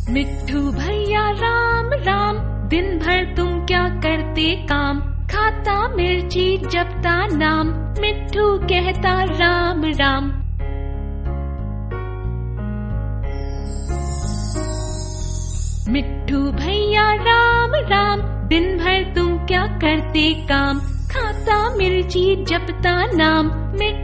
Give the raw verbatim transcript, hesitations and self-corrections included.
मिट्ठू भैया राम राम, दिन भर तुम क्या करते काम, खाता मिर्ची जपता नाम, मिट्ठू कहता राम राम। मिट्ठू भैया राम राम, दिन भर तुम क्या करते काम, खाता मिर्ची जपता नाम, मिट्ठू